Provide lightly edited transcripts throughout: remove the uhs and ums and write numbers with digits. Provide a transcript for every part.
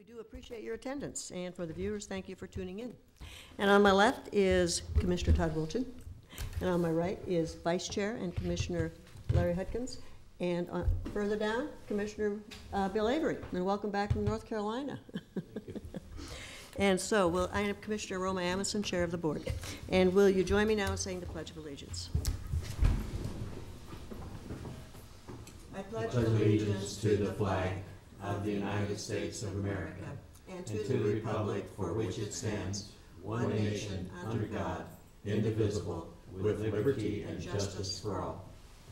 We do appreciate your attendance, and for the viewers, thank you for tuning in. And on my left is Commissioner Todd Wilchin, and on my right is Vice Chair and Commissioner Larry Hudkins, and further down, Commissioner Bill Avery. And welcome back from North Carolina. And so, I am Commissioner Roma Amundson, Chair of the Board. And will you join me now in saying the Pledge of Allegiance? I pledge allegiance to the flag of the United States of America and to the republic for which it stands, one nation, under God, indivisible, with liberty and justice for all.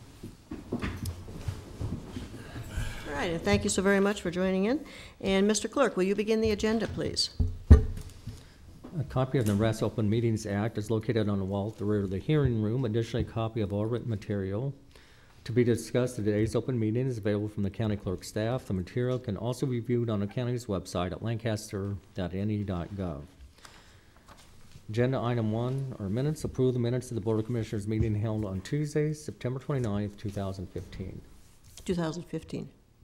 All right, and thank you so very much for joining in. And Mr. Clerk, will you begin the agenda, please? A copy of the Nebraska Open Meetings Act is located on the wall at the rear of the hearing room. Additionally, a copy of all written material to be discussed at today's open meeting is available from the county clerk staff. The material can also be viewed on the county's website at lancaster.ne.gov. Agenda item 1 are minutes. Approve the minutes of the Board of Commissioners meeting held on Tuesday, September 29th, 2015. 2015.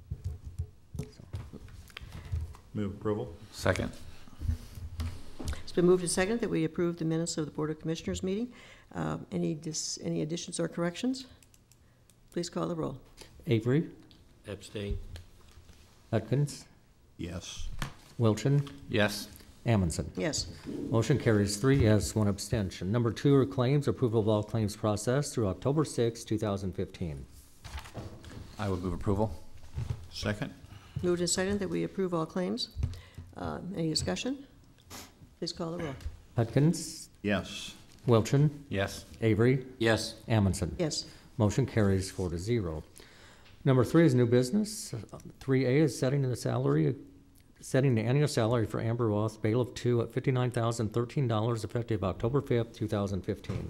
Move approval. Second. It's been moved and seconded that we approve the minutes of the Board of Commissioners meeting. Any additions or corrections? Please call the roll. Avery. Abstain. Hudkins. Yes. Wilchin. Yes. Amundson. Yes. Motion carries 3 yes, 1 abstention. Number 2 are claims. Approval of all claims processed through October 6, 2015. I would move approval. Second. Moved and seconded that we approve all claims. Any discussion? Please call the roll. Hudkins. Yes. Wilchin. Yes. Avery. Yes. Amundson. Yes. Motion carries 4-0. Number 3 is new business. 3A is setting the annual salary for Amber Roth, bailiff 2, at $59,013 effective October 5th, 2015.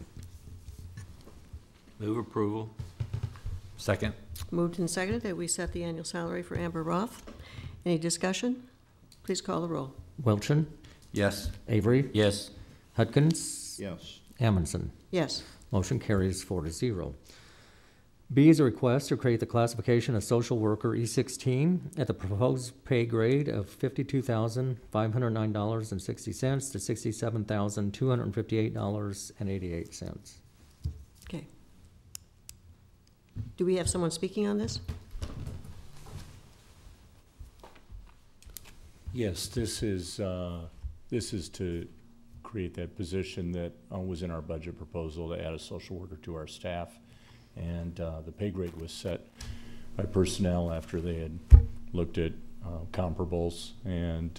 Move approval. Second. Moved and seconded that we set the annual salary for Amber Roth. Any discussion? Please call the roll. Wilchin. Yes. Avery. Yes. Hudkins. Yes. Amundson. Yes. Motion carries 4-0. B is a request to create the classification of social worker E16 at the proposed pay grade of $52,509.60 to $67,258.88. Okay. Do we have someone speaking on this? Yes, this is to create that position that was in our budget proposal to add a social worker to our staff. And the pay grade was set by personnel after they had looked at comparables. And,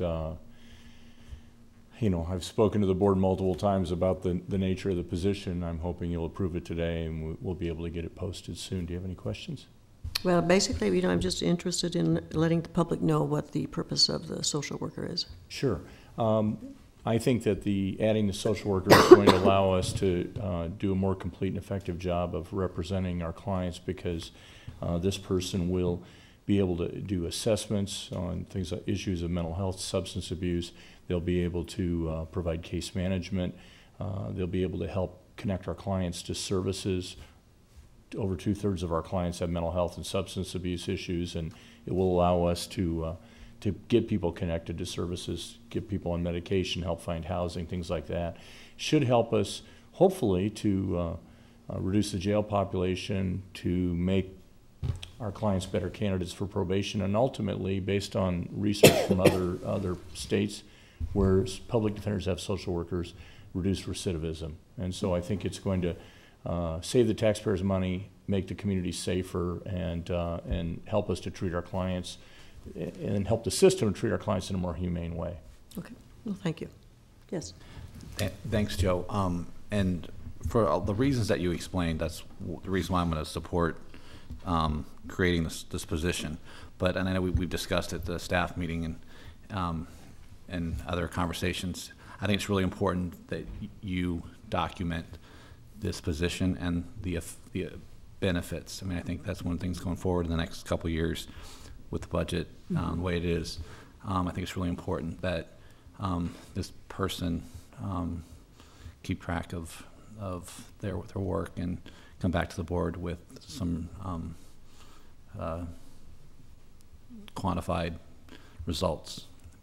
you know, I've spoken to the board multiple times about the nature of the position. I'm hoping you'll approve it today and we'll be able to get it posted soon. Do you have any questions? Well, basically, you know, I'm just interested in letting the public know what the purpose of the social worker is. Sure. I think that adding the social worker is going to allow us to do a more complete and effective job of representing our clients, because this person will be able to do assessments on things like issues of mental health, substance abuse. They'll be able to provide case management. They'll be able to help connect our clients to services. Over 2/3 of our clients have mental health and substance abuse issues, and it will allow us to get people connected to services, get people on medication, help find housing, things like that. Should help us, hopefully, to reduce the jail population, to make our clients better candidates for probation, and ultimately, based on research from other states where public defenders have social workers, reduce recidivism. And so I think it's going to save the taxpayers money, make the community safer, and help us to treat our clients and help the system treat our clients in a more humane way. Okay. Well, thank you. Yes. Thanks, Joe. And for all the reasons that you explained, that's the reason why I'm going to support creating this position. But and I know we've discussed at the staff meeting and other conversations. I think it's really important that you document this position and the benefits. I mean, I think that's one of the things going forward in the next couple of years with the budget the way it is. I think it's really important that this person keep track of their work and come back to the board with some quantified results,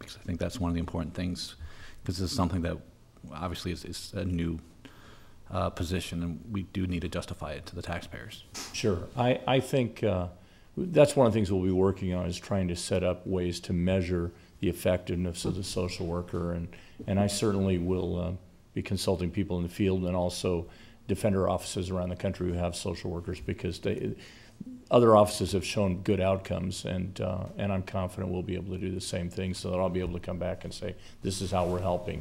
because I think that's one of the important things, because this is something that obviously is a new position, and we do need to justify it to the taxpayers. Sure. I think that's one of the things we'll be working on, is trying to set up ways to measure the effectiveness of the social worker, and I certainly will be consulting people in the field and also defender offices around the country who have social workers, because other offices have shown good outcomes, and I'm confident we'll be able to do the same thing, so that I'll be able to come back and say, this is how we're helping.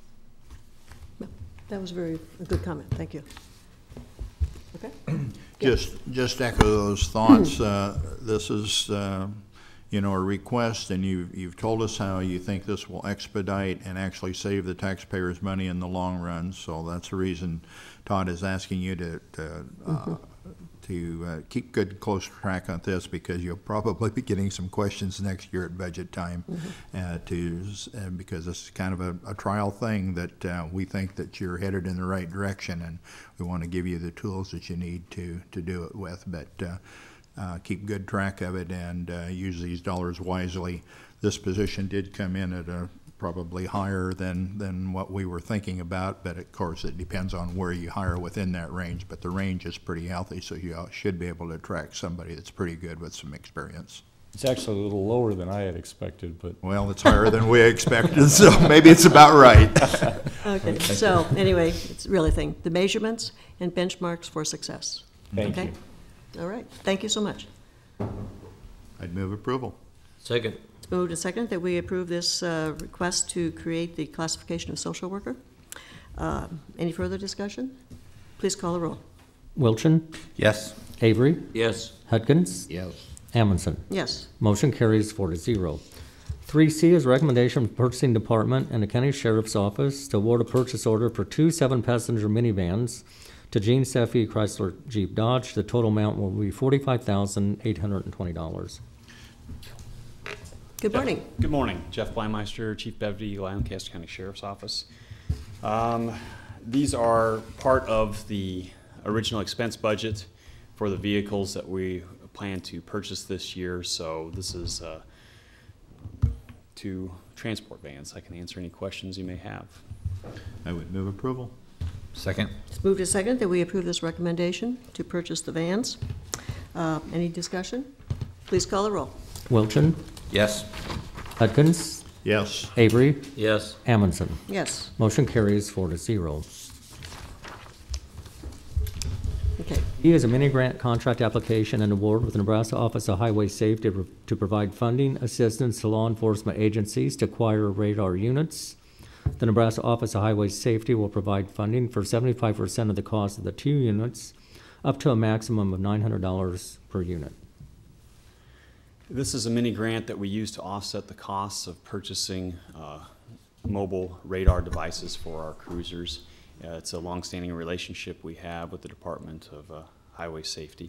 That was a good comment. Thank you. Okay? Just echo those thoughts. This is, you know, a request, and you've told us how you think this will expedite and actually save the taxpayers money in the long run. So that's the reason Todd is asking you to keep good close track on this, because you'll probably be getting some questions next year at budget time, because this is kind of a trial thing that we think that you're headed in the right direction, and we want to give you the tools that you need to do it with. But keep good track of it and use these dollars wisely. This position did come in at a probably higher than what we were thinking about, but of course it depends on where you hire within that range, but the range is pretty healthy, so you should be able to attract somebody that's pretty good with some experience. It's actually a little lower than I had expected, but Well, it's higher than we expected, so maybe it's about right. Okay, so anyway, it's really the measurements and benchmarks for success. thank Okay? you. All right, thank you so much. I'd move approval. Second. It's moved and seconded that we approve this request to create the classification of social worker. Any further discussion? Please call the roll. Wilchin, Yes. Avery, Yes. Hudkins, Yes. Amundson. Yes. Motion carries 4-0. 3C is recommendation from Purchasing Department and the County Sheriff's Office to award a purchase order for 2 7-passenger minivans to Gene Seffi Chrysler Jeep Dodge. The total amount will be $45,820. Good morning. Good morning. Jeff Blymeister, Chief Deputy, Lancaster County Sheriff's Office. These are part of the original expense budget for the vehicles that we plan to purchase this year. So this is 2 transport vans. I can answer any questions you may have. I would move approval. Second. It's moved and seconded that we approve this recommendation to purchase the vans. Any discussion? Please call the roll. Wilchin, Yes. Hudkins, Yes. Avery, Yes. Amundson. Yes. Motion carries 4-0. Okay. E is a mini grant contract application and award with the Nebraska Office of Highway Safety to provide funding assistance to law enforcement agencies to acquire radar units. The Nebraska Office of Highway Safety will provide funding for 75% of the cost of the 2 units, up to a maximum of $900 per unit. This is a mini grant that we use to offset the costs of purchasing mobile radar devices for our cruisers. It's a longstanding relationship we have with the Department of Highway Safety.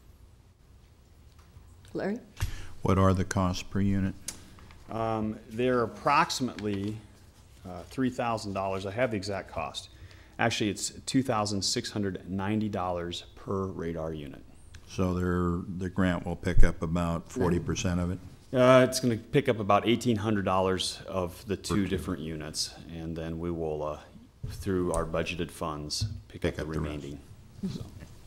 Larry? What are the costs per unit? They're approximately $3,000. I have the exact cost. Actually, it's $2,690 per radar unit. So the grant will pick up about 40% of it? It's going to pick up about $1,800 of the 2 different units, and then we will, through our budgeted funds, pick up the remaining. So.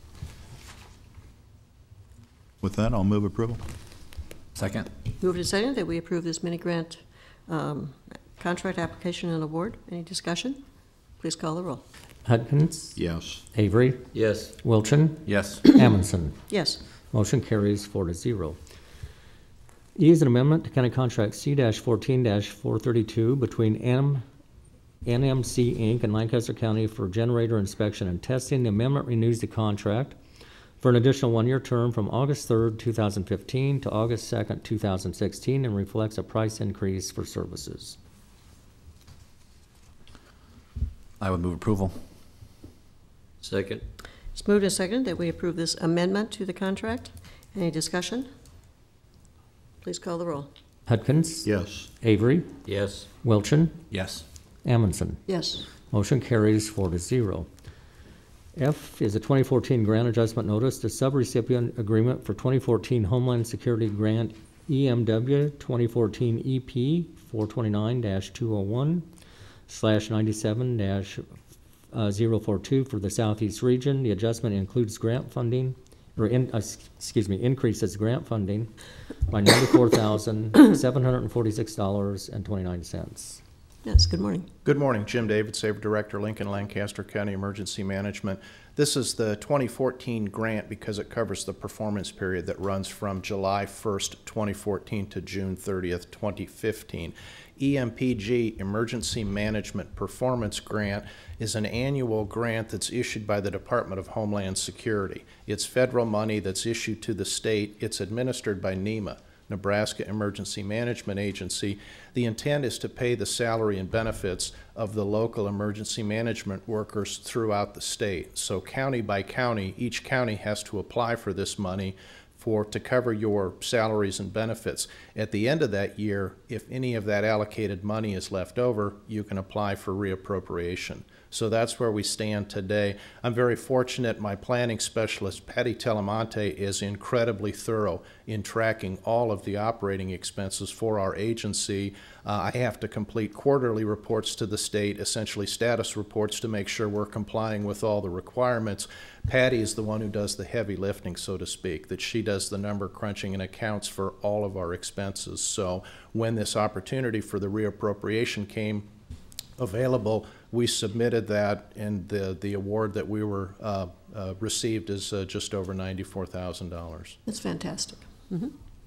With that, I'll move approval. Second. Moved and seconded that we approve this mini grant contract application and award. Any discussion? Please call the roll. Hudkins, Yes. Avery, Yes. Wilchin, Yes. Amundson. Yes. Motion carries 4-0. E is an amendment to County Contract C-14-432 between NMC Inc. and Lancaster County for generator inspection and testing. The amendment renews the contract for an additional 1-year term from August 3rd, 2015 to August 2nd, 2016, and reflects a price increase for services. I would move approval. Second. It's moved and seconded that we approve this amendment to the contract. Any discussion? Please call the roll. Hudkins, Yes. Avery, Yes. Wilchin, Yes. Amundson. Yes. Motion carries 4-0. F is a 2014 grant adjustment notice to subrecipient agreement for 2014 Homeland Security Grant EMW 2014 EP 429-201/97-042 for the Southeast region. The adjustment includes grant funding, or increases grant funding by $94,746.29. Yes, good morning. Good morning, Jim David, Saver Director, Lincoln Lancaster County Emergency Management. This is the 2014 grant because it covers the performance period that runs from July 1st, 2014 to June 30th, 2015. EMPG, Emergency Management Performance Grant, is an annual grant that's issued by the Department of Homeland Security. It's federal money that's issued to the state. It's administered by NEMA, Nebraska Emergency Management Agency. The intent is to pay the salary and benefits of the local emergency management workers throughout the state. So county by county, each county has to apply for this money to cover your salaries and benefits. At the end of that year, if any of that allocated money is left over, you can apply for reappropriation. So that's where we stand today. I'm very fortunate. My planning specialist, Patty Telemonte, is incredibly thorough in tracking all of the operating expenses for our agency. I have to complete quarterly reports to the state, essentially status reports, to make sure we're complying with all the requirements. Patty is the one who does the heavy lifting, so to speak, that she does the number crunching and accounts for all of our expenses. So when this opportunity for the reappropriation came available, we submitted that, and the award that we were received is just over $94,000. That's fantastic. Mm-hmm.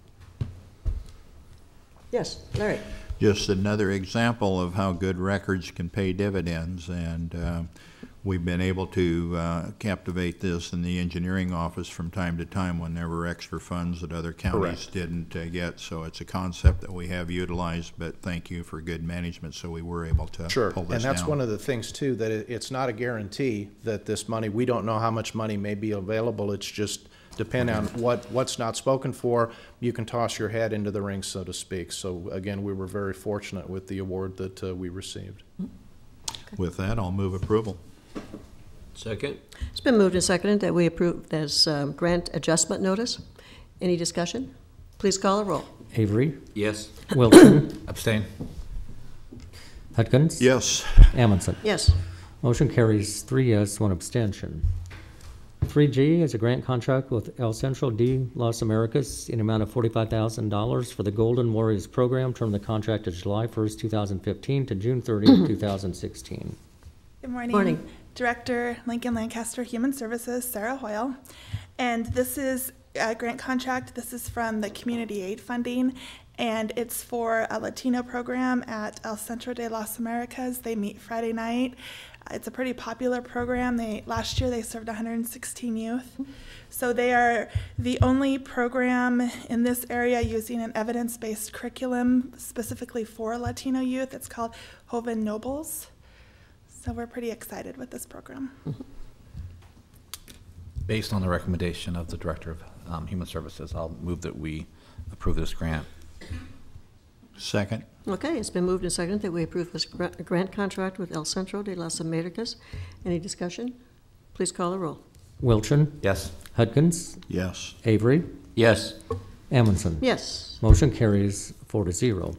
Yes, Larry. Just another example of how good records can pay dividends, and we've been able to captivate this in the engineering office from time to time when there were extra funds that other counties didn't get. So it's a concept that we have utilized, but thank you for good management, so we were able to pull this and that's down. one of the things too, that it's not a guarantee that this money, we don't know how much money may be available. It's just depending on what's not spoken for, you can toss your hat into the ring, so to speak. So again, we were very fortunate with the award that we received. With that, I'll move approval. Second? It's been moved and seconded that we approve this grant adjustment notice. Any discussion? Please call a roll. Avery, Yes. Wilson, Abstain. Hudkins. Yes. Amundson. Yes. Motion carries 3 yes, 1 abstention. 3G is a grant contract with El Centro de Las Americas in amount of $45,000 for the Golden Warriors program. Term of the contract is July 1st, 2015 to June 30th, 2016. Good morning. Morning. Director, Lincoln Lancaster Human Services, Sarah Hoyle. And this is a grant contract. This is from the Community Aid Funding, and it's for a Latino program at El Centro de Las Americas. They meet Friday night. It's a pretty popular program. Last year they served 116 youth. So they are the only program in this area using an evidence-based curriculum specifically for Latino youth. It's called Joven Nobles. So we're pretty excited with this program. Based on the recommendation of the Director of Human Services, I'll move that we approve this grant. Second. Okay, it's been moved and seconded that we approve this grant contract with El Centro de Las Americas. Any discussion? Please call the roll. Wilchin, Yes. Hudkins, Yes. Avery, Yes. Amundson. Yes. Motion carries 4-0.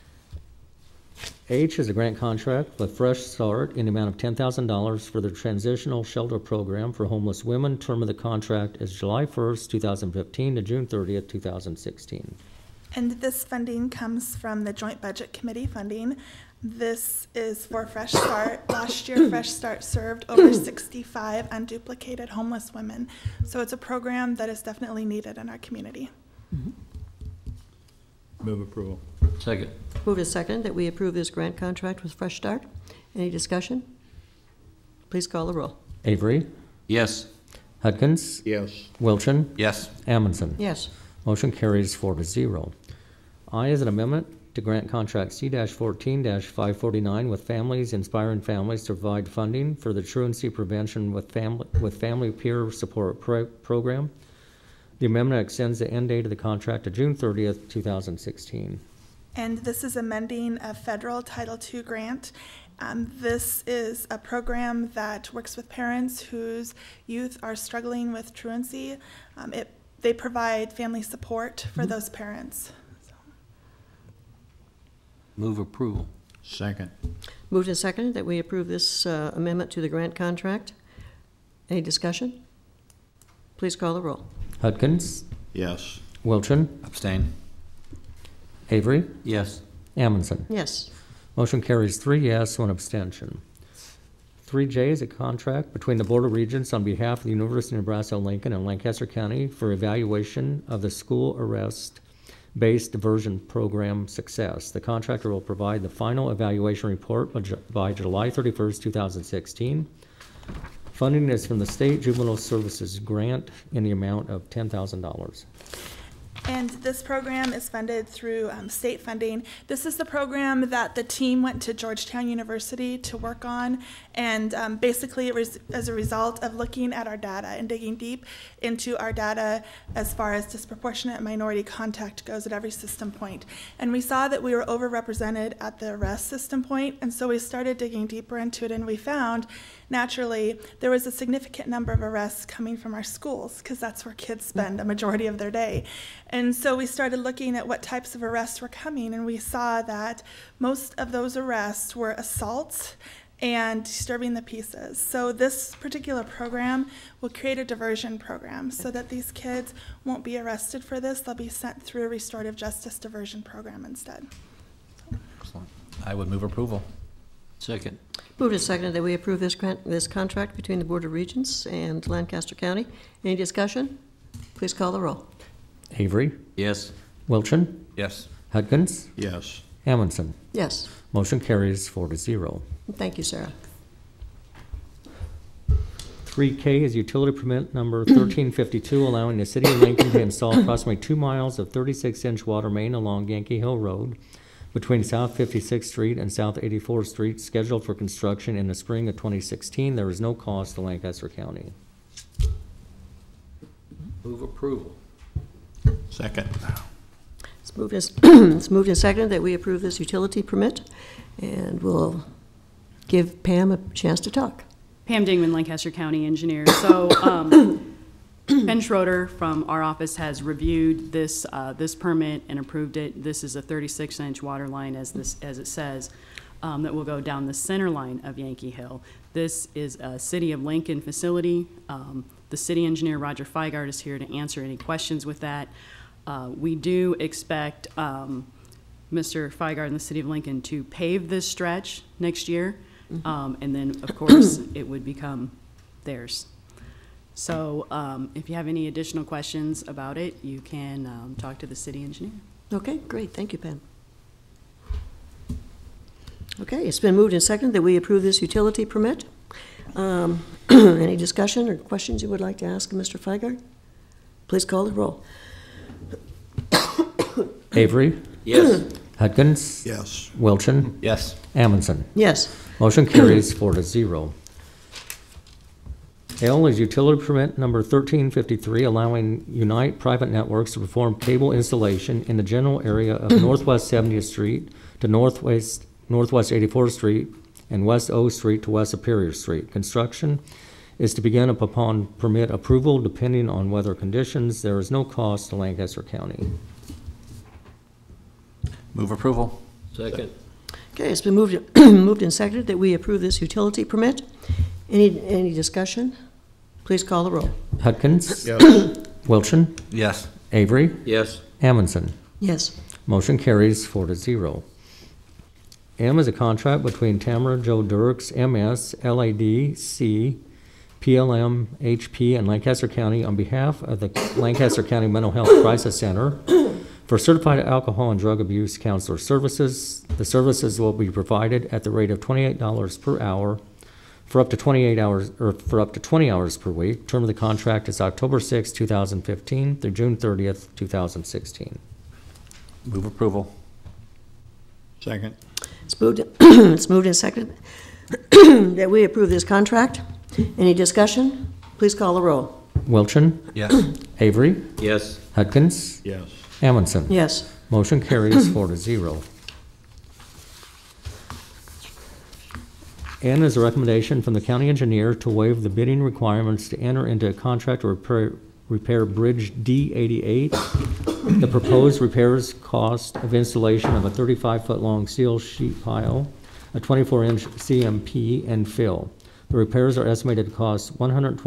H is a grant contract with Fresh Start in the amount of $10,000 for the Transitional Shelter Program for homeless women. Term of the contract is July 1st, 2015 to June 30th, 2016. And this funding comes from the Joint Budget Committee funding. This is for Fresh Start. Last year, Fresh Start served over 65 unduplicated homeless women. So it's a program that is definitely needed in our community. Move approval. Second? Moved and seconded that we approve this grant contract with Fresh Start. Any discussion? Please call the roll. Avery, Yes. Hudkins, Yes. Wilchin, Yes. Amundson. Yes. Motion carries 4-0. I is an amendment to grant contract C-14-549 with Families Inspiring Families to provide funding for the truancy prevention with family peer support program. The amendment extends the end date of the contract to June 30th, 2016. And this is amending a federal Title II grant. This is a program that works with parents whose youth are struggling with truancy. They provide family support for those parents. Move approval. Second. Moved and seconded that we approve this amendment to the grant contract. Any discussion? Please call the roll. Hudkins, Yes. Wilchin, Abstain. Avery, Yes. Amundson. Yes. Motion carries 3 yes, 1 abstention. 3J is a contract between the Board of Regents on behalf of the University of Nebraska-Lincoln and Lancaster County for evaluation of the school arrest-based diversion program success. The contractor will provide the final evaluation report by July 31st, 2016. Funding is from the State Juvenile Services Grant in the amount of $10,000. And this program is funded through state funding. This is the program that the team went to Georgetown University to work on. And basically, it was as a result of looking at our data and digging deep into our data as far as disproportionate minority contact goes at every system point. And we saw that we were overrepresented at the arrest system point. And so we started digging deeper into it, and we found naturally there was a significant number of arrests coming from our schools, because that's where kids spend a majority of their day. And so we started looking at what types of arrests were coming, and we saw that most of those arrests were assaults and disturbing the pieces. So this particular program will create a diversion program so that these kids won't be arrested for this. They'll be sent through a restorative justice diversion program instead. Excellent. I would move approval. Second. Moved and seconded that we approve this contract between the Board of Regents and Lancaster County. Any discussion? Please call the roll. Avery, Yes. Wilchin, Yes. Hudkins, Yes. Amundson. Yes. Motion carries 4-0. Thank you, Sarah. 3K is utility permit number 1352, allowing the city of Lincoln to install approximately 2 miles of 36-inch water main along Yankee Hill Road between South 56th Street and South 84th Street, scheduled for construction in the spring of 2016. There is no cost to Lancaster County. Move approval. Second. It's moved and seconded that we approve this utility permit, and we'll give Pam a chance to talk. Pam Dingman, Lancaster County Engineer. So Ben Schroeder from our office has reviewed this permit and approved it. This is a 36-inch water line, as it says, that will go down the center line of Yankee Hill. This is a City of Lincoln facility. The city engineer, Roger Feigart, is here to answer any questions with that. We do expect Mr. Feigart and the City of Lincoln to pave this stretch next year, and then, of course, it would become theirs. So if you have any additional questions about it, you can talk to the city engineer. Okay, great. Thank you, Pam. Okay, it's been moved and seconded that we approve this utility permit. Any discussion or questions you would like to ask Mr. Feigart? Please call the roll. Avery, Yes. Hudkins, Yes. Wilchin, Yes. Amundson. Yes. Motion carries 4-0. L is utility permit number 1353, allowing Unite Private Networks to perform cable installation in the general area of Northwest 70th Street to Northwest 84th Street and West O Street to West Superior Street. Construction is to begin upon permit approval depending on weather conditions. There is no cost to Lancaster County. Move approval. Second. Okay, it's been moved and seconded that we approve this utility permit. Any discussion? Please call the roll. Hudkins, Yes. Wilchin, Yes. Avery, Yes. Amundson. Yes. Motion carries 4-0. M is a contract between Tamara Joe Dirks, MS, LADC, PLM, HP, and Lancaster County on behalf of the Lancaster County Mental Health Crisis Center for certified alcohol and drug abuse counselor services. The services will be provided at the rate of $28 per hour for up to 28 hours, or for up to 20 hours per week. Term of the contract is October 6, 2015 through June 30th, 2016. Move approval. Second. It's moved and seconded that we approve this contract. Any discussion? Please call the roll. Wilchin, Yes. Avery, Yes. Hudkins, Yes. Amundson. Yes. Motion carries 4-0. N is a recommendation from the county engineer to waive the bidding requirements to enter into a contract or repair Bridge D88. The proposed repairs cost of installation of a 35-foot-long seal sheet pile, a 24-inch CMP, and fill. The repairs are estimated to cost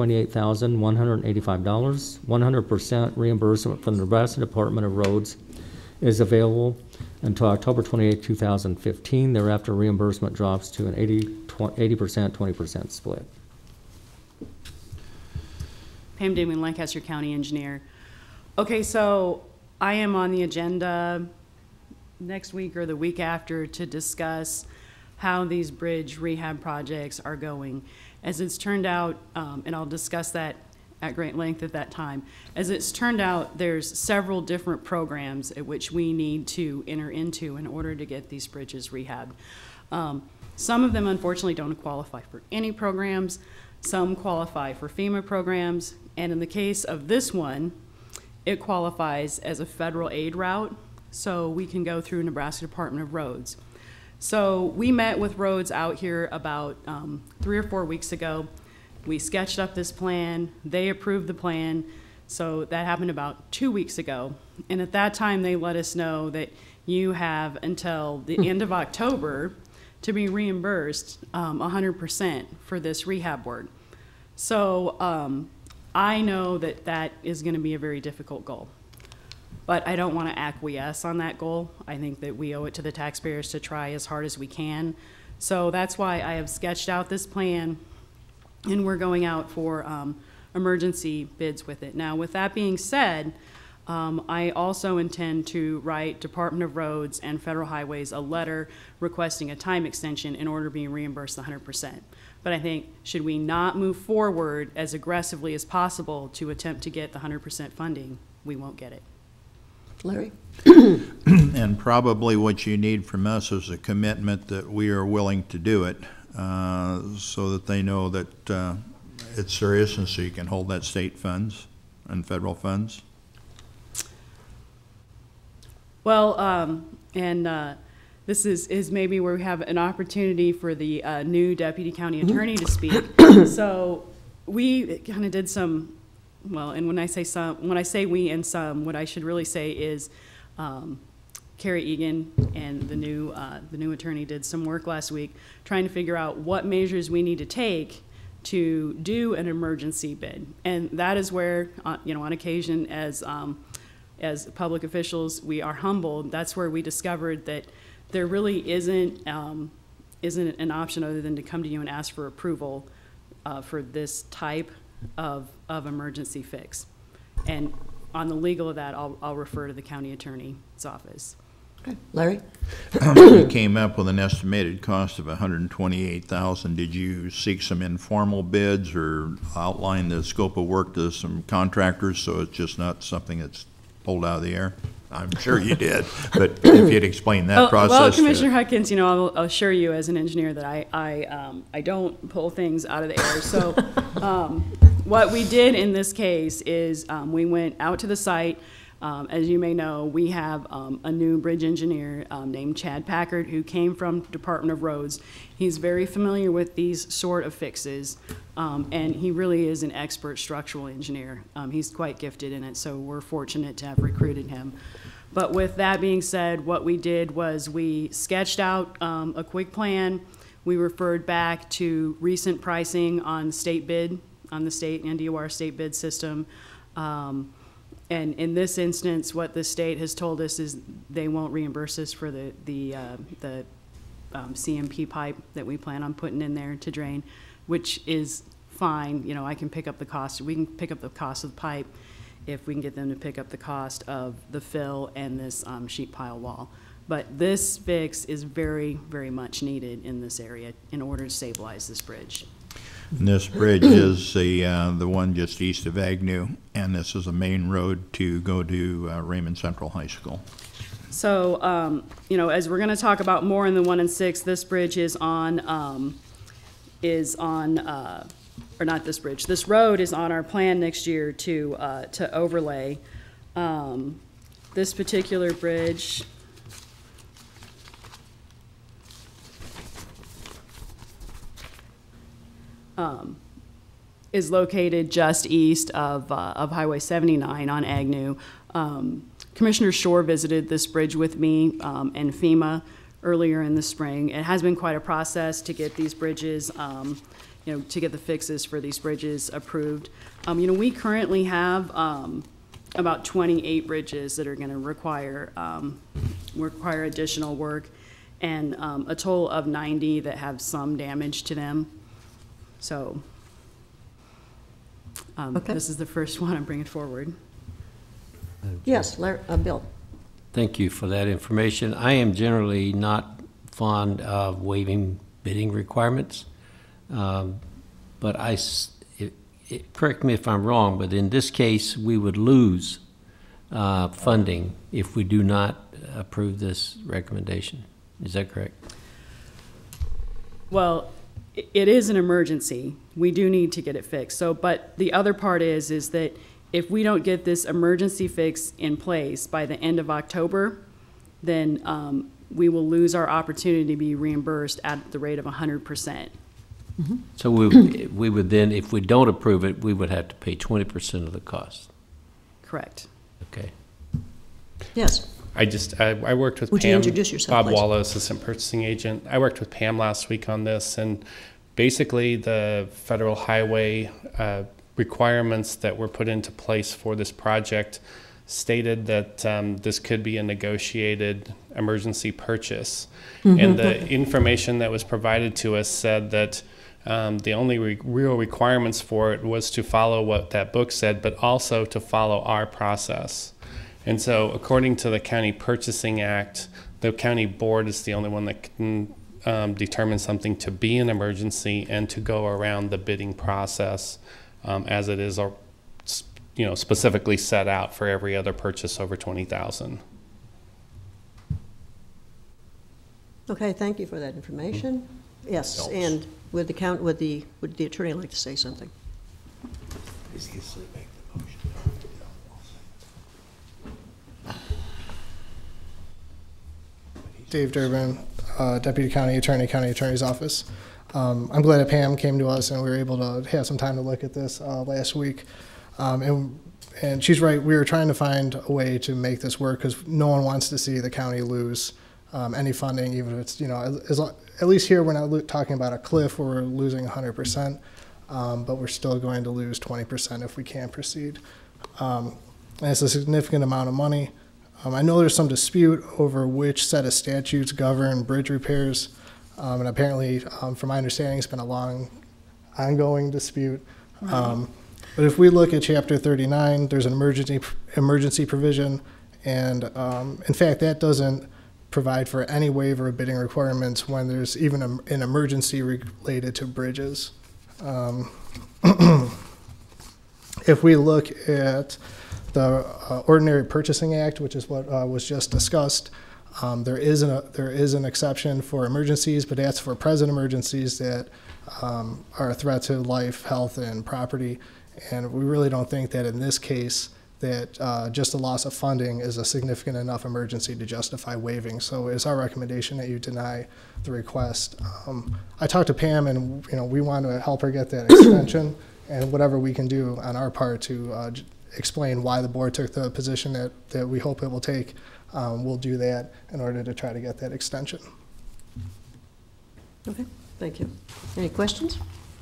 $128,185. 100% reimbursement from the Nebraska Department of Roads is available until October 28, 2015. Thereafter, reimbursement drops to an 80%, 20% split. Pam Damon, Lancaster County Engineer. Okay, so I am on the agenda next week or the week after to discuss how these bridge rehab projects are going. As it's turned out, and I'll discuss that at great length at that time, as it's turned out, there's several different programs at which we need to enter into in order to get these bridges rehabbed. Some of them unfortunately don't qualify for any programs, some qualify for FEMA programs, and in the case of this one, it qualifies as a federal aid route, so we can go through Nebraska Department of Roads. So we met with Roads out here about 3 or 4 weeks ago. We sketched up this plan, they approved the plan, so that happened about 2 weeks ago. And at that time, they let us know that you have until the end of October to be reimbursed 100% for this rehab work. So I know that that is gonna be a very difficult goal. But I don't want to acquiesce on that goal. I think that we owe it to the taxpayers to try as hard as we can. So that's why I have sketched out this plan, and we're going out for emergency bids with it. Now, with that being said, I also intend to write Department of Roads and Federal Highways a letter requesting a time extension in order to be reimbursed 100%. But I think, should we not move forward as aggressively as possible to attempt to get the 100% funding, we won't get it. Larry? And probably what you need from us is a commitment that we are willing to do it, so that they know that it's serious, and so you can hold that state funds and federal funds. Well, this is maybe where we have an opportunity for the new deputy county attorney to speak. So we kind of did some, well, and when I say we and some, what I should really say is Carrie Egan and the new attorney did some work last week trying to figure out what measures we need to take to do an emergency bid. And that is where, on occasion as public officials, we are humbled. That's where we discovered that there really isn't an option other than to come to you and ask for approval for this type of emergency fix. And on the legal of that, I'll refer to the county attorney's office. Okay. Larry? You came up with an estimated cost of $128,000. Did you seek some informal bids or outline the scope of work to some contractors so it's just not something that's pulled out of the air? I'm sure you did, but if you'd explain that process. Well, Commissioner Hutkins, I'll assure you as an engineer that I don't pull things out of the air. So what we did in this case is we went out to the site. As you may know, we have a new bridge engineer named Chad Packard who came from Department of Roads. He's very familiar with these sort of fixes, and he really is an expert structural engineer. He's quite gifted in it, so we're fortunate to have recruited him. But with that being said, what we did was we sketched out a quick plan. We referred back to recent pricing on state bid, on the state and DOR state bid system. And in this instance, what the state has told us is they won't reimburse us for the CMP pipe that we plan on putting in there to drain, which is fine. I can pick up the cost. We can pick up the cost of the pipe if we can get them to pick up the cost of the fill and this sheet pile wall. But this fix is very, very much needed in this area in order to stabilize this bridge. And this bridge is the one just east of Agnew, and this is a main road to go to Raymond Central High School. So, as we're going to talk about more in the 1 and 6, this bridge is on, or not this bridge, this road is on our plan next year to overlay. This particular bridge, is located just east of Highway 79 on Agnew. Commissioner Shore visited this bridge with me and FEMA earlier in the spring. It has been quite a process to get these bridges, to get the fixes for these bridges approved. We currently have about 28 bridges that are going to require additional work, and a total of 90 that have some damage to them. So Okay. this is the first one I'm bringing forward. Yes, Bill. Thank you for that information. I am generally not fond of waiving bidding requirements, but correct me if I'm wrong, but in this case, we would lose funding if we do not approve this recommendation. Is that correct? Well, it is an emergency. We do need to get it fixed. So, but the other part is that if we don't get this emergency fix in place by the end of October, then we will lose our opportunity to be reimbursed at the rate of 100%. So we would then, if we don't approve it, we would have to pay 20% of the cost. Correct. Okay. Yes. I worked with Would you Pam, introduce yourself, Bob please? Wallow, Assistant Purchasing Agent. I worked with Pam last week on this, and basically the federal highway requirements that were put into place for this project stated that this could be a negotiated emergency purchase. And the information that was provided to us said that the only real requirements for it was to follow what that book said, but also to follow our process. And so according to the County Purchasing Act, the county board is the only one that can determine something to be an emergency and to go around the bidding process as it is specifically set out for every other purchase over $20,000. Okay, thank you for that information. Yes, and would the attorney like to say something? Dave Durbin, Deputy County Attorney, County Attorney's Office. I'm glad that Pam came to us and we were able to have some time to look at this last week. And she's right, we were trying to find a way to make this work because no one wants to see the county lose any funding, even if it's, at least here we're not talking about a cliff where we're losing 100%, but we're still going to lose 20% if we can't proceed. And it's a significant amount of money. I know there's some dispute over which set of statutes govern bridge repairs, and apparently, from my understanding, it's been a long, ongoing dispute. But if we look at Chapter 39, there's an emergency provision, and in fact, that doesn't provide for any waiver of bidding requirements when there's even an emergency related to bridges. If we look at the Ordinary Purchasing Act, which is what was just discussed, there is an exception for emergencies, but that's for present emergencies that are a threat to life, health, and property. And we really don't think that in this case that just the loss of funding is a significant enough emergency to justify waiving. So it's our recommendation that you deny the request. I talked to Pam, and we want to help her get that extension, and whatever we can do on our part to explain why the board took the position that we hope it will take, we'll do that in order to try to get that extension. Okay, thank you. Any questions?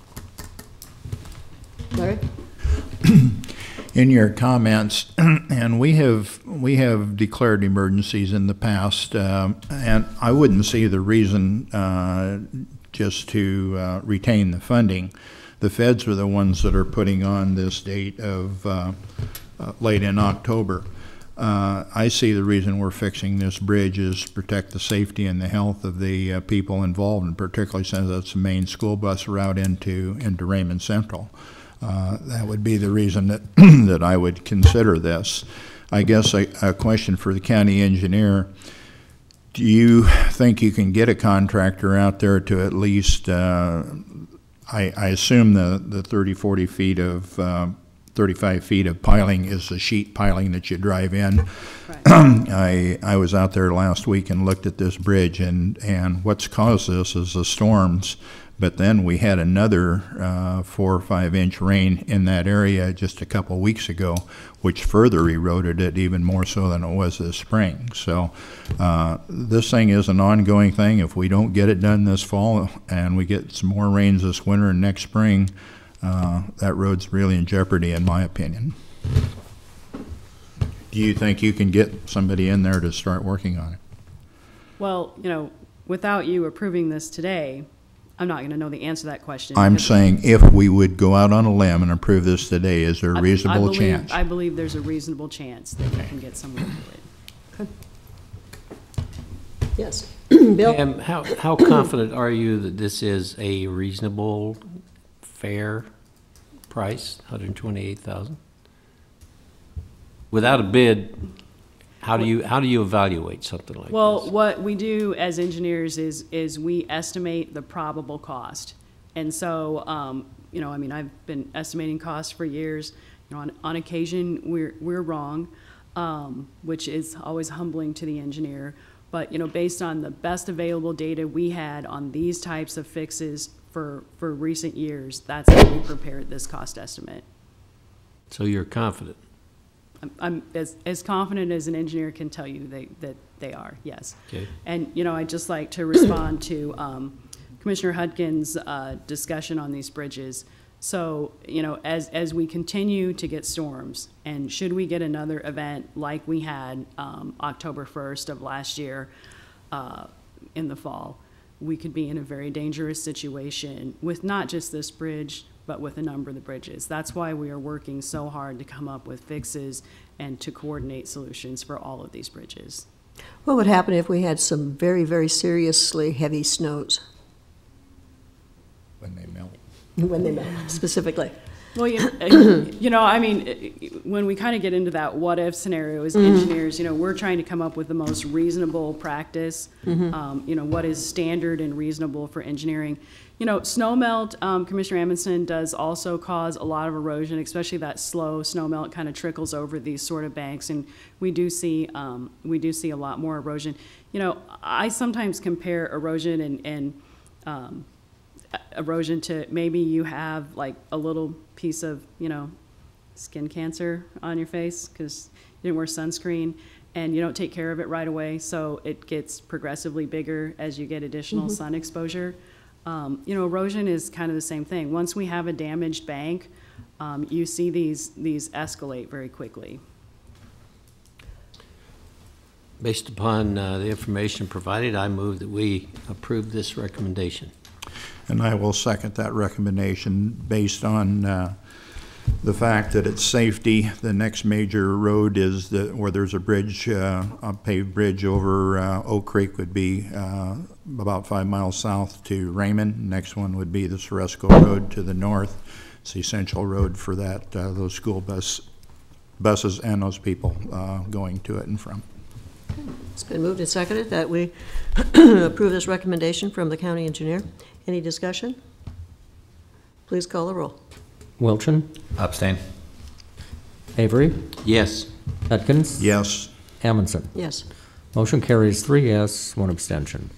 Larry? In your comments, and we have declared emergencies in the past, and I wouldn't see the reason just to retain the funding. The feds are the ones that are putting on this date of late in October. I see the reason we're fixing this bridge is to protect the safety and the health of the people involved, and particularly since it's the main school bus route into Raymond Central. That would be the reason that that I would consider this. I guess a question for the county engineer: do you think you can get a contractor out there to at least? I assume the 30, 40 feet of 35 feet of piling is the sheet piling that you drive in. Right. I was out there last week and looked at this bridge, and what's caused this is the storms. But then we had another 4 or 5 inch rain in that area just a couple weeks ago, which further eroded it even more so than it was this spring. So this thing is an ongoing thing. If we don't get it done this fall and we get some more rains this winter and next spring, that road's really in jeopardy, in my opinion. Do you think you can get somebody in there to start working on it? Well, you know, without you approving this today, I'm not going to know the answer to that question. I'm because saying if we would go out on a limb and approve this today, is there a reasonable chance? I believe there's a reasonable chance that you can get someone to do it. Yes. Bill? Pam, how confident are you that this is a reasonable, fair price, $128,000? Without a bid, how do you evaluate something like this? Well, what we do as engineers is we estimate the probable cost. And so, you know, I mean, I've been estimating costs for years. You know, on occasion, we're wrong, which is always humbling to the engineer. But, you know, based on the best available data we had on these types of fixes for recent years, that's how we prepared this cost estimate. So you're confident? I'm as confident as an engineer can tell you that they are, yes. Okay. And, you know, I'd just like to respond to Commissioner Hudkins' discussion on these bridges. So, you know, as we continue to get storms, and should we get another event like we had October 1st of last year in the fall, we could be in a very dangerous situation with not just this bridge, but with a number of the bridges. That's why we are working so hard to come up with fixes and to coordinate solutions for all of these bridges. What would happen if we had some very, very seriously heavy snows? When they melt. When they melt, specifically. Well, you know, I mean, when we kind of get into that what if scenario as engineers, you know, we're trying to come up with the most reasonable practice, you know, what is standard and reasonable for engineering. You know, snow melt, Commissioner Amundson, does also cause a lot of erosion, especially that slow snow melt kind of trickles over these sort of banks, and we do see a lot more erosion. You know, I sometimes compare erosion and erosion to maybe you have like a little piece of, you know, skin cancer on your face because you didn't wear sunscreen and you don't take care of it right away, so it gets progressively bigger as you get additional sun exposure. You know, erosion is kind of the same thing. Once we have a damaged bank, you see these escalate very quickly. Based upon the information provided, I move that we approve this recommendation. And I will second that recommendation based on the fact that it's safety. The next major road is where there's a bridge, a paved bridge over Oak Creek would be about 5 miles south to Raymond. Next one would be the Ceresco Road to the north. It's the essential road for that, those school buses and those people going to it and from. It's been moved and seconded that we approve this recommendation from the county engineer. Any discussion? Please call the roll. Wilchin, Abstain. Avery, Yes. Atkins, Yes. Amundson. Yes. Motion carries 3 yes, 1 abstention.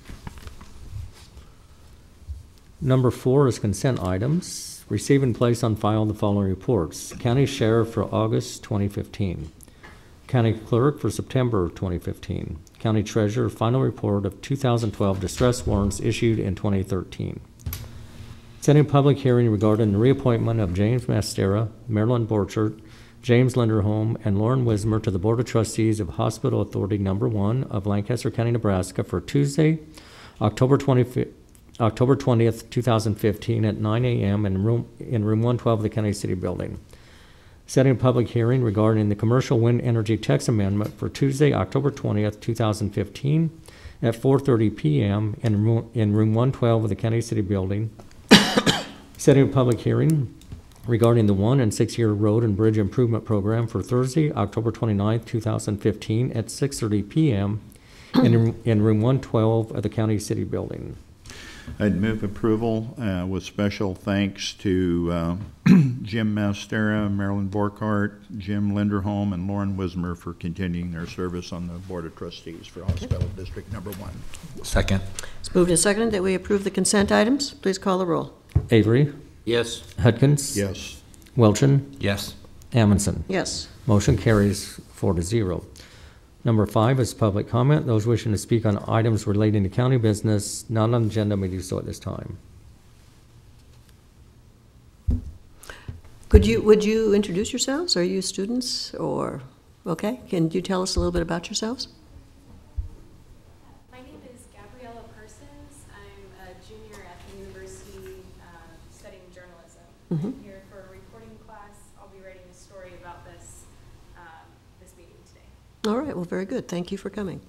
Number 4 is consent items. Receive and place on file the following reports. County Sheriff for August 2015. County Clerk for September 2015. County Treasurer final report of 2012 distress warrants issued in 2013. Setting a public hearing regarding the reappointment of James Mastera, Marilyn Borchert, James Linderholm, and Lauren Wismer to the Board of Trustees of Hospital Authority No. 1 of Lancaster County, Nebraska for Tuesday, October 20th, 2015 at 9 a.m. in room 112 of the County City Building. Setting a public hearing regarding the Commercial Wind Energy Tax Amendment for Tuesday, October 20th, 2015 at 4:30 p.m. in room 112 of the County City Building. Setting a public hearing regarding the 1- and 6-year road and bridge improvement program for Thursday, October 29th, 2015 at 6:30 p.m. in room 112 of the County City Building. I'd move approval with special thanks to Jim Mastera, Marilyn Borkart, Jim Linderholm, and Lauren Wismer for continuing their service on the Board of Trustees for Hospital District Number 1. Second. It's moved and seconded that we approve the consent items. Please call the roll. Avery, Yes. Hudkins. Yes. Wilchin, Yes. Amundson. Yes. Motion carries 4-0. Number 5 is public comment. Those wishing to speak on items relating to county business not on the agenda may do so at this time. Would you introduce yourselves? Are you students or, okay? Can you tell us a little bit about yourselves? My name is Gabriella Parsons. I'm a junior at the university studying journalism. I'm here for a reporting class. I'll be writing a story about this meeting today. All right, well, very good. Thank you for coming.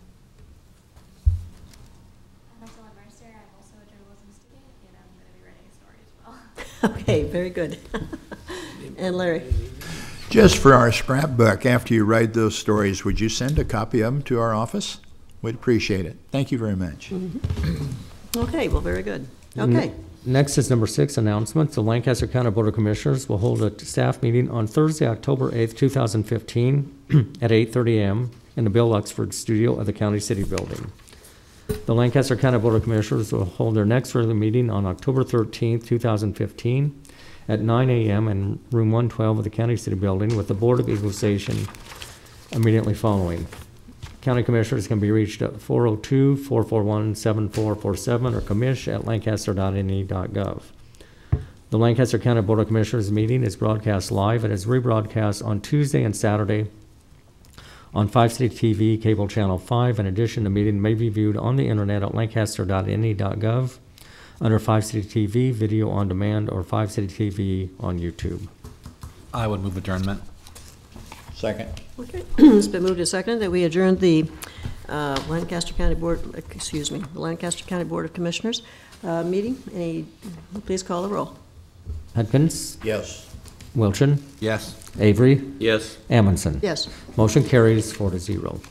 I'm Marcella Mercer. I'm also a journalism student, and I'm going to be writing a story as well. Okay, very good. And Larry? Just for our scrapbook, after you write those stories, would you send a copy of them to our office? We'd appreciate it. Thank you very much. Okay, well, very good. Okay. Next is number 6, announcements. The Lancaster County Board of Commissioners will hold a staff meeting on Thursday, October 8th, 2015 at 8:30 a.m. in the Bill Luxford studio of the County City Building. The Lancaster County Board of Commissioners will hold their next regular meeting on October 13th, 2015 at 9 a.m. in room 112 of the County City Building with the Board of Equalization immediately following. County Commissioners can be reached at 402-441-7447 or commish@lancaster.ne.gov. The Lancaster County Board of Commissioners meeting is broadcast live and is rebroadcast on Tuesday and Saturday on 5 City TV, cable channel 5. In addition, the meeting may be viewed on the internet at lancaster.ne.gov under 5 City TV, video on demand, or 5 City TV on YouTube. I would move adjournment. Second. Okay, it's been moved and seconded that we adjourn the Lancaster County Board, the Lancaster County Board of Commissioners meeting. Please call the roll. Hudkins, Yes. Wilchin, Yes. Avery, Yes. Amundson. Yes. Motion carries 4-0.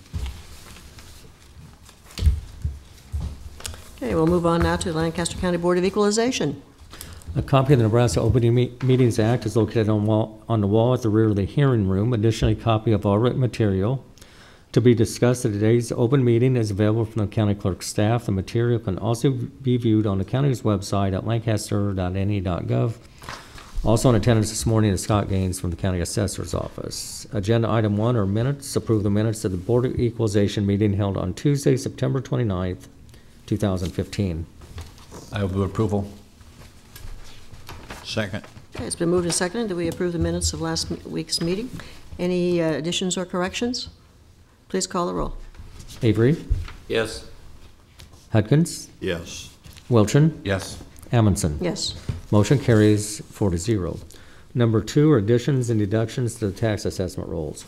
Okay, we'll move on now to the Lancaster County Board of Equalization. A copy of the Nebraska Open Meetings Act is located on the wall at the rear of the hearing room. Additionally, a copy of all written material to be discussed at today's open meeting is available from the county clerk's staff. The material can also be viewed on the county's website at lancaster.ne.gov. Also in attendance this morning is Scott Gaines from the County Assessor's Office. Agenda item 1 are minutes. Approve the minutes of the Board of Equalization meeting held on Tuesday, September 29th, 2015. I would move approval. Second. Okay, it's been moved and seconded that we approve the minutes of last week's meeting. Any additions or corrections? Please call the roll. Avery, Yes. Hudkins, Yes. Wilchin, Yes. Amundson. Yes. Motion carries 4-0. Number 2 are additions and deductions to the tax assessment rolls.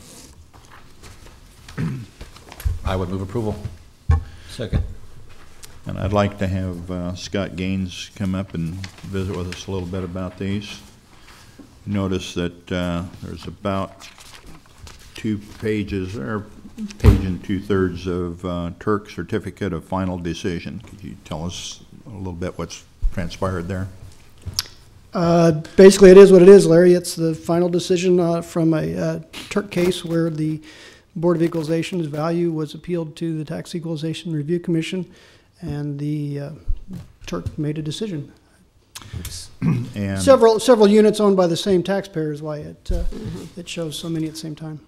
I would move approval. Second. And I'd like to have Scott Gaines come up and visit with us a little bit about these. Notice that there's about 2 pages, or page and 2/3 of Turk Certificate of Final Decision. Could you tell us a little bit what's transpired there? Basically, it is what it is, Larry. It's the final decision from a Turk case where the Board of Equalization's value was appealed to the Tax Equalization Review Commission, and the Turk made a decision. And Several units owned by the same taxpayer is why it shows so many at the same time.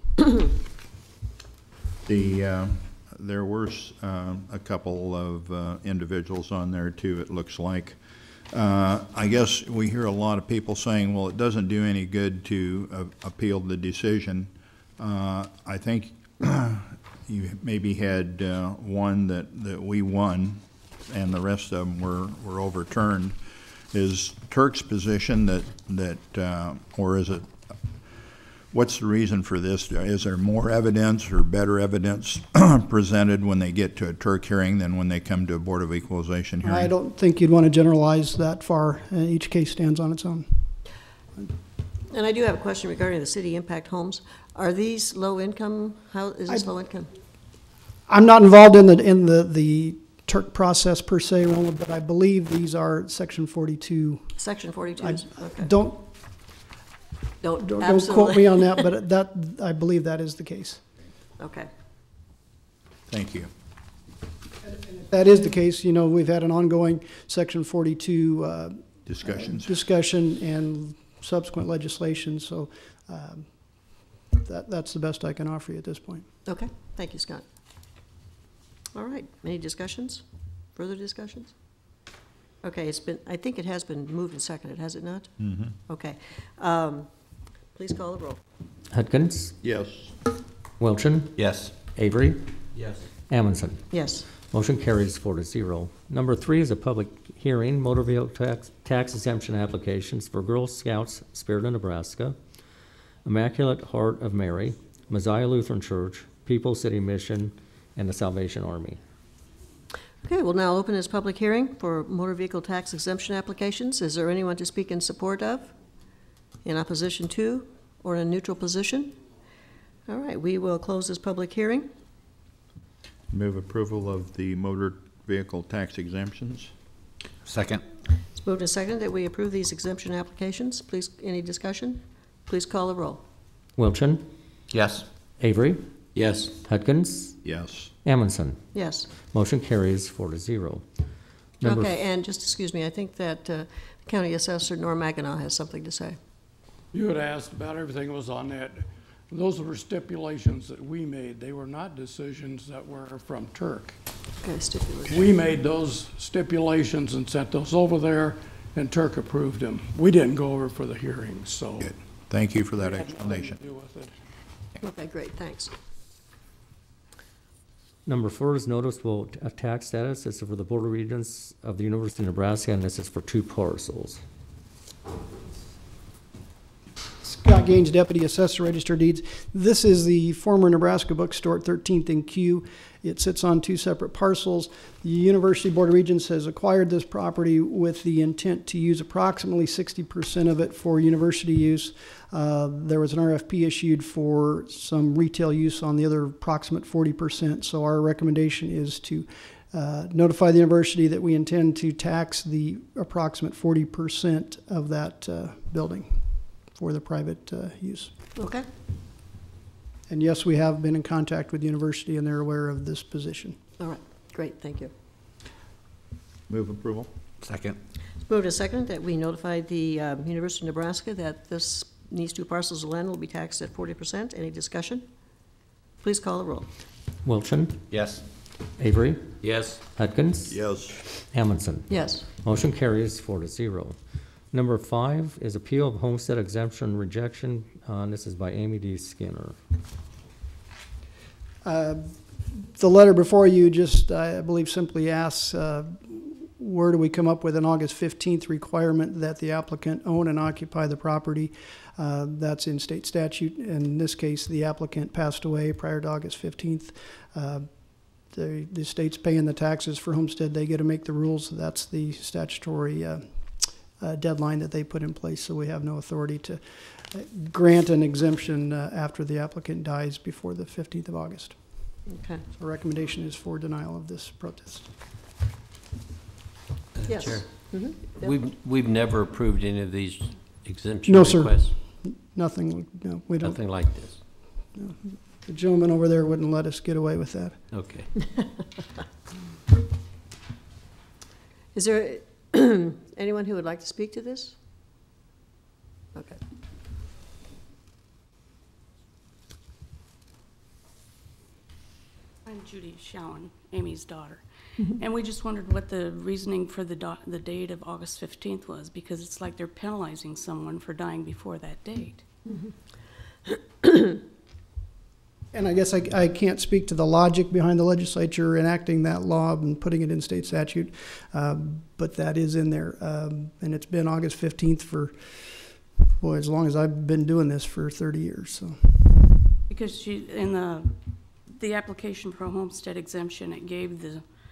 there were a couple of individuals on there too, it looks like. I guess we hear a lot of people saying, well, it doesn't do any good to appeal the decision. I think you maybe had one that we won and the rest of them were overturned. Is Turk's position that or is it, what's the reason for this? Is there more evidence or better evidence presented when they get to a Turk hearing than when they come to a Board of Equalization hearing? I don't think you'd want to generalize that far. Each case stands on its own. And I do have a question regarding the city impact homes. Are these low income? How is this low income? I'm not involved in the Turk process per se, Roland, but I believe these are Section 42. Section 42. I Okay. Don't Don't absolutely. quote me on that, but that, I believe that is the case. Okay. Thank you. That is the case. You know, we've had an ongoing Section 42 discussion and subsequent legislation, so that's the best I can offer you at this point. Okay, thank you, Scott. All right, any discussions? Further discussions? Okay, I think it has been moved and seconded, has it not? Mm-hmm. Okay. Please call the roll. Hudkins, Yes. Wilchin, Yes. Avery, Yes. Amundson. Yes. Motion carries 4-0. Number 3 is a public hearing, motor vehicle tax exemption applications for Girl Scouts Spirit of Nebraska, Immaculate Heart of Mary, Messiah Lutheran Church, People City Mission, and the Salvation Army. Okay, we'll now open this public hearing for motor vehicle tax exemption applications. Is there anyone to speak in support of, in opposition to, or in a neutral position? All right, we will close this public hearing. Move approval of the motor vehicle tax exemptions. Second. It's moved and seconded that we approve these exemption applications. Please, any discussion? Please call the roll. Wilchin, Yes. Avery, Yes. Hudkins, Yes. Amundson. Yes. Motion carries 4-0. Number Okay, and just excuse me, I think that County Assessor Norm Maginot has something to say. You had asked about everything that was on that. Those were stipulations that we made. They were not decisions that were from Turk. Okay, stipulation. We made those stipulations and sent those over there, and Turk approved them. We didn't go over for the hearings, so. Good. Thank you for that It had nothing explanation. to do with it. Okay, great, thanks. Number 4 is noticeable tax status. This is for the Board of Regents of the University of Nebraska, and this is for 2 parcels. Scott Gaines, Deputy Assessor, Register of Deeds. This is the former Nebraska Bookstore at 13th and Q. It sits on 2 separate parcels. The University Board of Regents has acquired this property with the intent to use approximately 60% of it for university use. There was an RFP issued for some retail use on the other approximate 40%. So our recommendation is to notify the university that we intend to tax the approximate 40% of that building for the private use. Okay, And yes, we have been in contact with the university and they're aware of this position. all right, great, thank you. Move approval. Second. It's moved and seconded that we notify the University of Nebraska that these 2 parcels of land will be taxed at 40%. Any discussion? Please call the roll. Wilchin, Yes. Avery, Yes. Hudkins, Yes. Amundson. Yes. Motion carries 4-0. Number 5 is appeal of homestead exemption rejection. This is by Amy D. Skinner. The letter before you just, I believe, simply asks, where do we come up with an August 15th requirement that the applicant own and occupy the property? That's in state statute. In this case, the applicant passed away prior to August 15th. The state's paying the taxes for homestead. They get to make the rules. That's the statutory deadline that they put in place, so we have no authority to grant an exemption after the applicant dies before the 15th of August. Okay. So our recommendation is for denial of this protest. Yes. Chair. Mm-hmm. We've never approved any of these exemption No, sir. requests? Nothing, no, we don't. Nothing like this? No. The gentleman over there wouldn't let us get away with that. Okay. Is there anyone who would like to speak to this? Okay. I'm Judy Showen, Amy's daughter. And we just wondered what the reasoning for the date of August 15th was, because it's like they're penalizing someone for dying before that date. And I guess I can't speak to the logic behind the legislature enacting that law and putting it in state statute, but that is in there. And it's been August 15th for, boy, as long as I've been doing this, for 30 years. So. Because she, in the application for a homestead exemption, it gave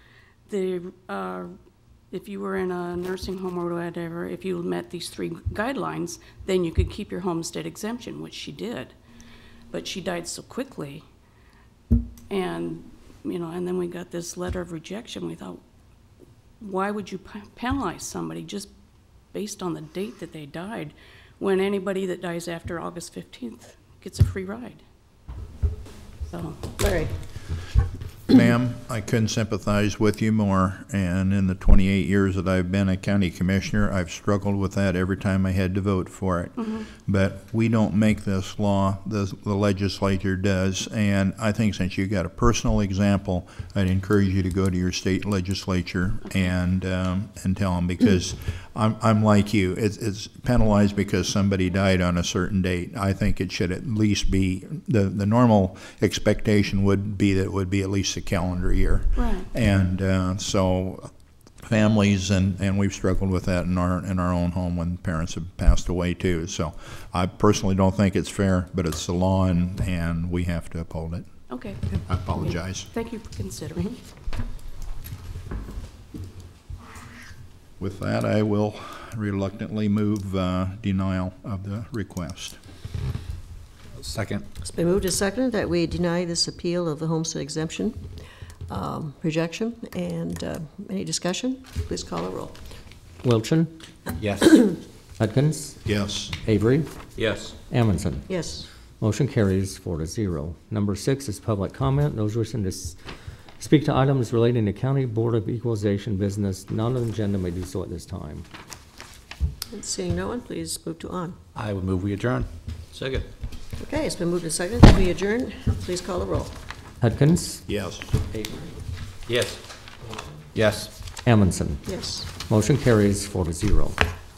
if you were in a nursing home or whatever, if you met these 3 guidelines, then you could keep your homestead exemption, which she did. But she died so quickly, and and then we got this letter of rejection. We thought, why would you penalize somebody just based on the date that they died, when anybody that dies after August 15th gets a free ride. So, Larry? Ma'am, I couldn't sympathize with you more, and in the 28 years that I've been a county commissioner, I've struggled with that every time I had to vote for it. But we don't make this law, the legislature does, and I think since you got a personal example, I'd encourage you to go to your state legislature and tell them, because I'm like you. It's penalized because somebody died on a certain date. I think it should at least be, the normal expectation would be that it would be at least a calendar year. Right. And so families, and we've struggled with that in our own home when parents have passed away too. So I personally don't think it's fair, but it's the law, and we have to uphold it. okay. I apologize. Thank you for considering. With that, I will reluctantly move denial of the request. Second. It's been moved and seconded that we deny this appeal of the homestead exemption rejection. And any discussion? Please call a roll. Wilchin, Yes. Hudkins, Yes. Avery, Yes. Amundson. Yes. Motion carries 4-0. Number 6 is public comment. Those wishing to speak to items relating to County Board of Equalization business not on the agenda may do so at this time. And seeing no one, please move to on. I would move we adjourn. Second. Okay, it's been moved and seconded that we adjourn. Please call a roll. Hudkins, Yes. Yes. Yes. Amundson. Yes. Motion carries 4-0.